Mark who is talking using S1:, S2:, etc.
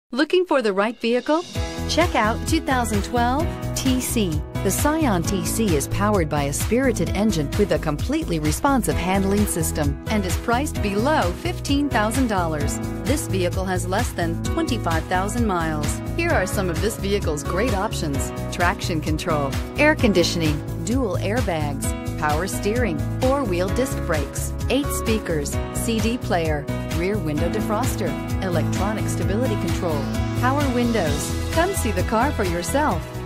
S1: Looking for the right vehicle? Check out 2012 TC. The Scion TC is powered by a spirited engine with a completely responsive handling system and is priced below $15,000. This vehicle has less than 25,000 miles. Here are some of this vehicle's great options: traction control, air conditioning, dual airbags, power steering, four-wheel disc brakes, 8 speakers, CD player, rear window defroster, electronic stability control, power windows. Come see the car for yourself.